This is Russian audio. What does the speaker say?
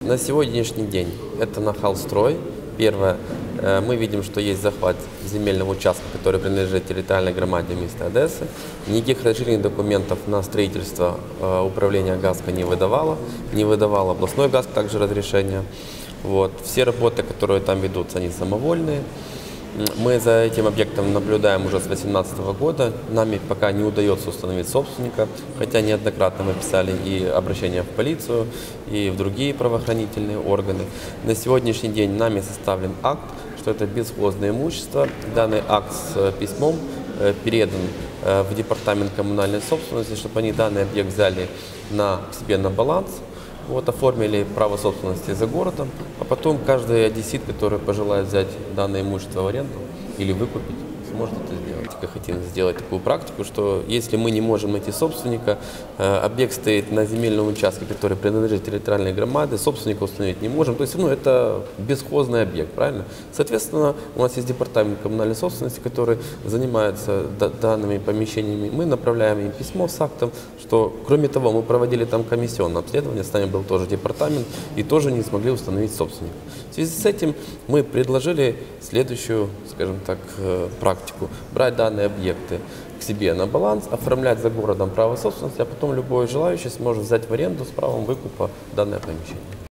На сегодняшний день это Нахалстрой. Первое, мы видим, что есть захват земельного участка, который принадлежит территориальной громаде места Одессы. Никаких разрешительных документов на строительство управление ГАСКО не выдавало областной ГАСК также разрешения. Вот. Все работы, которые там ведутся, они самовольные. Мы за этим объектом наблюдаем уже с 2018 года. Нами пока не удается установить собственника, хотя неоднократно мы писали и обращения в полицию, и в другие правоохранительные органы. На сегодняшний день нами составлен акт, что это бесхозное имущество. Данный акт с письмом передан в департамент коммунальной собственности, чтобы они данный объект взяли себе на баланс. Вот, оформили право собственности за городом, а потом каждый одессит, который пожелает взять данное имущество в аренду или выкупить, сможет это сделать. Хотим сделать такую практику, что если мы не можем найти собственника, объект стоит на земельном участке, который принадлежит территориальной громаде, собственника установить не можем, то есть это бесхозный объект, правильно? Соответственно, у нас есть департамент коммунальной собственности, который занимается данными помещениями. Мы направляем им письмо с актом, что, кроме того, мы проводили там комиссионное обследование, с нами был тоже департамент, и тоже не смогли установить собственника. В связи с этим мы предложили следующую, скажем так, практику. Брать данные объекты к себе на баланс, оформлять за городом право собственности, а потом любой желающий сможет взять в аренду с правом выкупа данное помещение.